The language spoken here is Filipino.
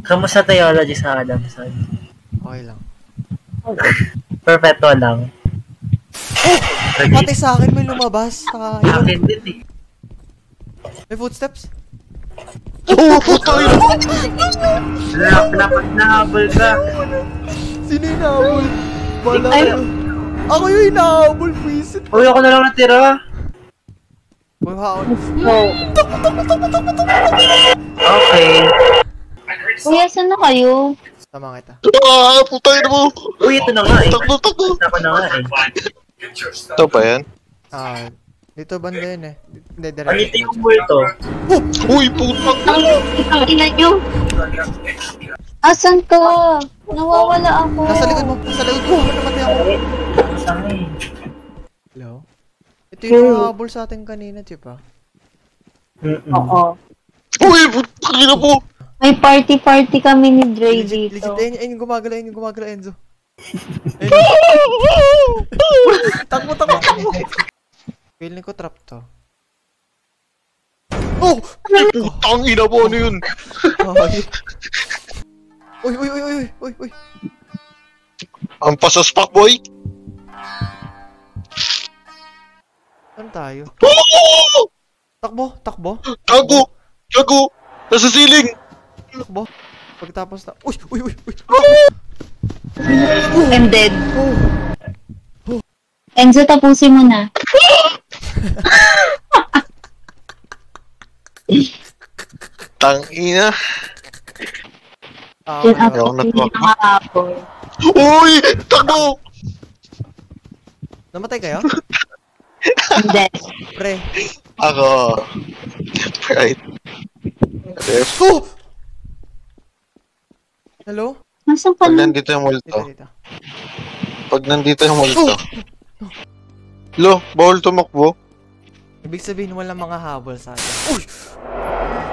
Kamusta theology sa Adamson? Okay lang. Perpetual lang. Pati sa akin may lumabas. Akin din eh. May footsteps? Oo, putang ina! Nahabol ka. Sino yung nahabol? Bala ka. Ako yung hinahabol, please. Uy, ako na lang natira. Uy, haon. Okay. Kuya, saan na kayo? Tama kita. Ah, putang ina mo! Uy, ito na nga eh. Takbo, takbo! Ako na nga eh. Ito pa yan? Dito banda yun eh. Hindi, Panitin ko mo ito. Uy, putang! Ang ina nyo. Asan ka? Nawawala ako. Nasa likod mo. Nasa likod ko. Namatay ako. Saan eh? Hello? Ito yung nahabol sa atin kanina, diba? Oo. Uy, putang ina mo! May party kami ni Dre Legit, dito. ayun yung gumagala, Enzo. Takbo. Feeling ko trap to. Oh! Putang ina mo, ano yun? Uy. Ang pasaspak, boy! Saan tayo? Oh! Takbo. Gago! Nasa ceiling! Takbo. Pagkatapos na... Uy! I'm dead. Enzo, tapusin mo na. Tang ina! Yun Wala. ako pinakahapon. Uy! Takbo! Namatay kayo? I'm dead. Pre. Ako. Right. Ref. Oh! Hello? Nasaan ka Pag na? nandito yung multo. Dito. Pag nandito yung multo. Lo, bawal tumakbo. Ibig sabihin walang mga habol sa atin. Uy!